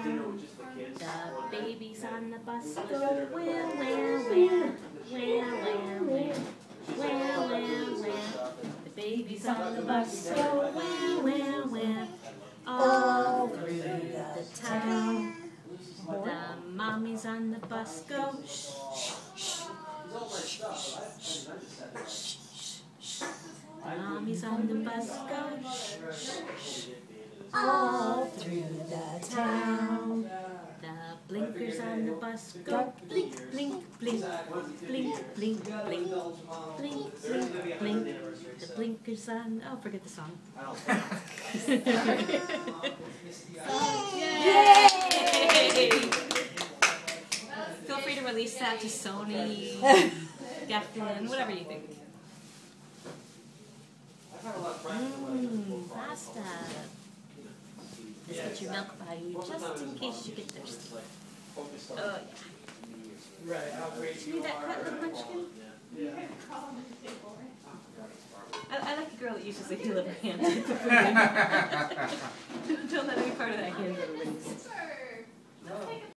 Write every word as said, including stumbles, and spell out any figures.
town. The babies on the bus go where, where, where, where, where, where, where, where, where. The babies on the bus go where, where, where, all through the town. The mommies on the bus go shh, shh, shh, shh, shh, shh. The mommies on the bus go shh, shh, shh, all through the town. The blinkers on the bus go blink, blink, blink, blink, blink, blink, blink, blink, blink. The blinkers on, oh, forget the song. Yay! Feel free to release that to Sony, Geffen, whatever you think. Mmm, pasta. This is what your milk buy you, just in case you get thirsty. Oh, yeah. Should we do that cut little munchkin? I, I like a girl that uses the heel of her hand to get the food in. Don't let any part of that hand go.